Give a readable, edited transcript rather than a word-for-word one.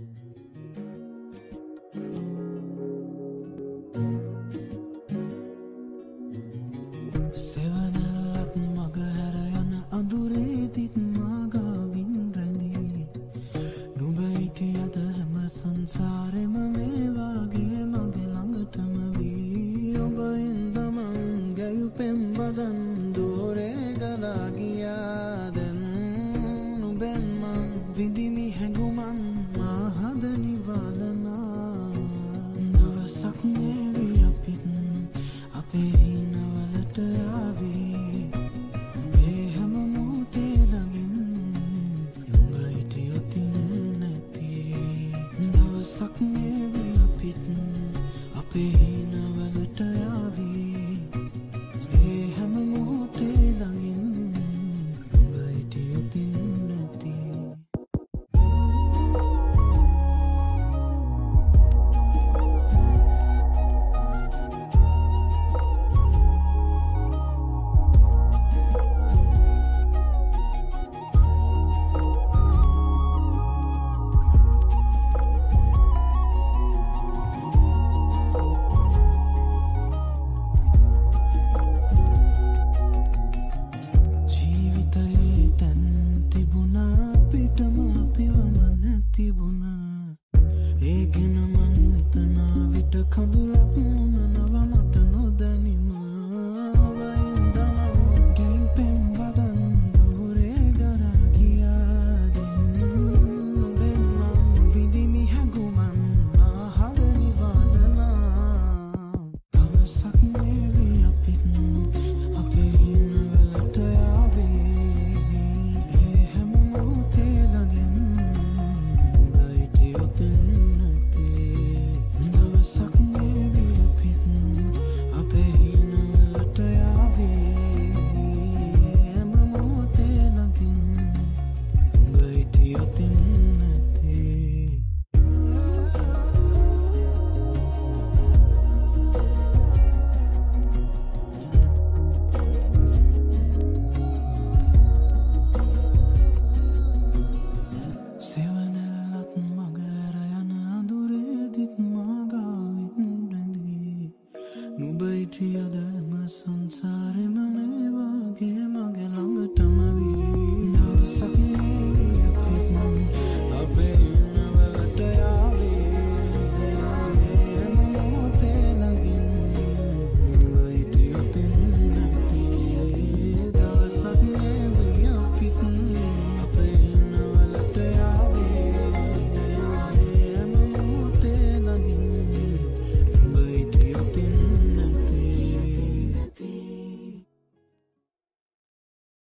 සෙවනැල්ලක් මගහැර යන අඳුරේදිත් මාගාවින් රැඳී නුඹ හිටියද හැම සංසාරෙම මේ වාගේ මගේ ළඟටම වී ඔබ හින්දමං ගැයු පෙම් බදන් දෝරේ ගලා ගියා දැන් නුඹෙන් මං විඳිමි හැඟුමන් මා හද නිවාලනා දවසක් නේවි අපිත් අපේ හිනවලට ආවේ මේ හැම මොහොතේ ළඟින් නුඹ හිටියොතින් නැති දවසක් නේවි අපිත් අපේ හිනවලට ආවේ මේ හැම මොහොතේ ළඟින් නුඹ හිටියොතින් නැති ජීවිතයේ තැන් තිබුණා පිටම අපිවම නැතිබුණා ඒ ගැන මං හිතනා විට කඳුලක් නව මට නොදැනිම වයින්දමං ගැයු පෙම් බදන් දෝරේ ගලා ගියා දැන් නුඹෙන් මං විඳිමි හැඟුමන් මා හද නිවාලනා දවසක් නේවි අපිත් අපේ හිනවලට ආවේ ඒ හැම මොහොතේ ළඟින් නුඹ හිටියොතින් නැති දවසක් නේවි අපිත් අපේ හිනවලට ආවේ හැම මොහොතේ ළඟින් නුඹ හිටියොතින්